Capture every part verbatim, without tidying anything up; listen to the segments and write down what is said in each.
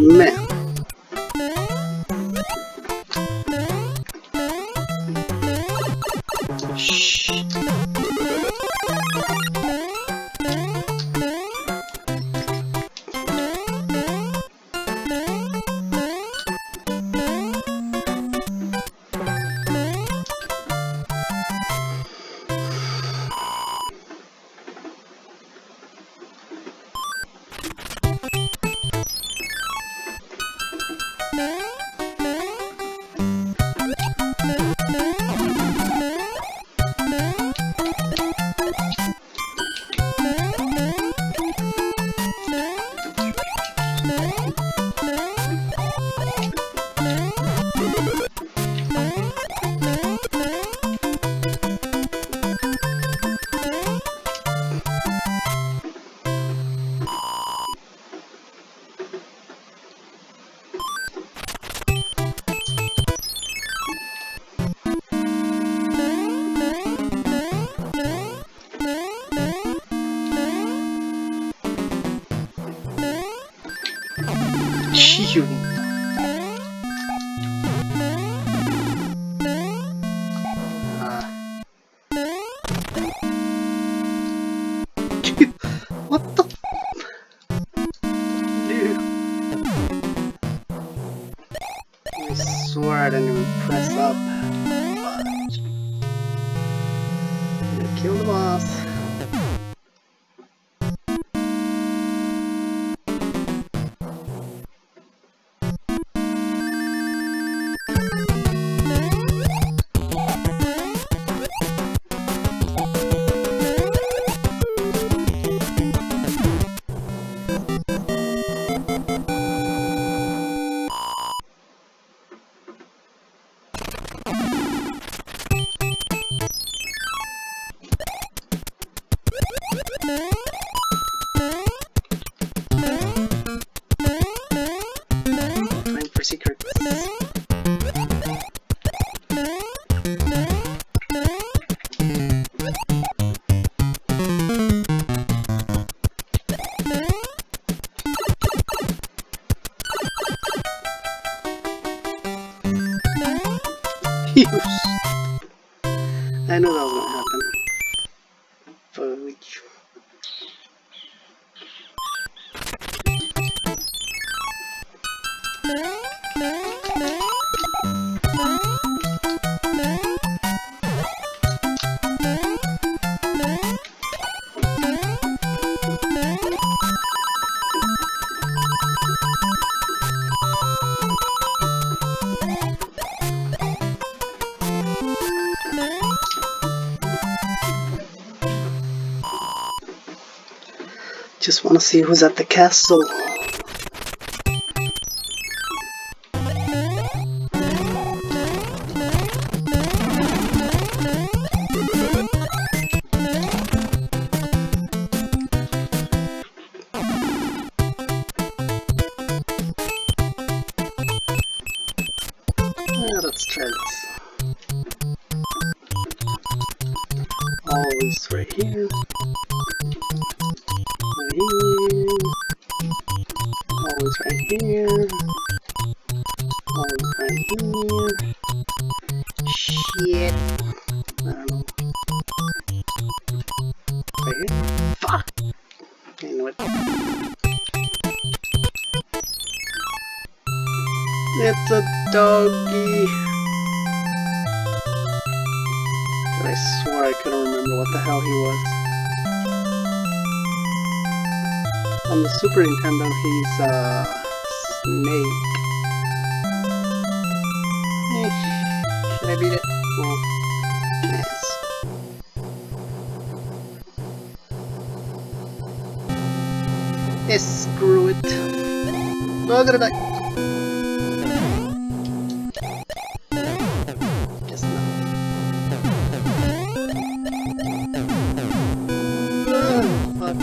man. Shh. Phew. Uh. What the? Dude. I swear I didn't even press up. Fudge. I'm gonna kill the boss. Time for secrets. I know that was gonna happen. Fudge. Just want to see who's at the castle. Yeah, let's try this. Always right here. Always right here. Always right here. Shit. I don't know. Right here? Fuck! You know what? It's a doggy. But I swore I couldn't remember what the hell he was. On the Super Nintendo, he's a uh, snake. Eh, should I beat it? Well, yes. Yes, screw it. Look at it. Guess not. Uh, fuck.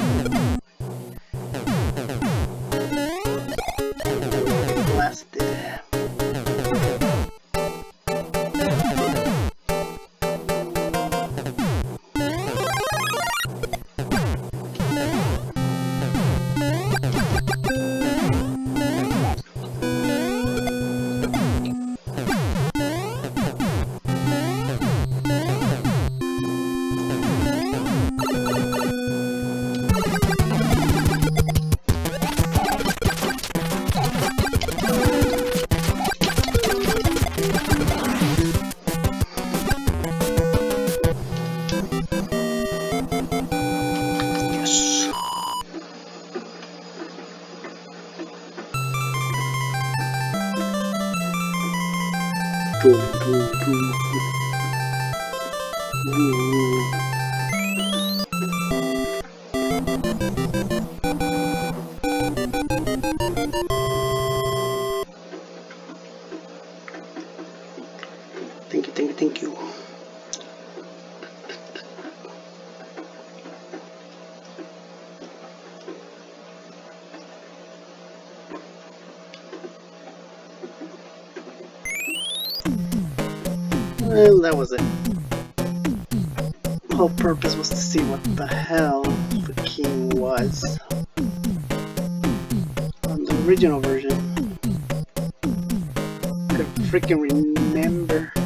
Boom, boom, boom. Ooh. Thank you, thank you, thank you. Well, that was it. The whole purpose was to see what the hell the king was on the original version. Could freaking remember.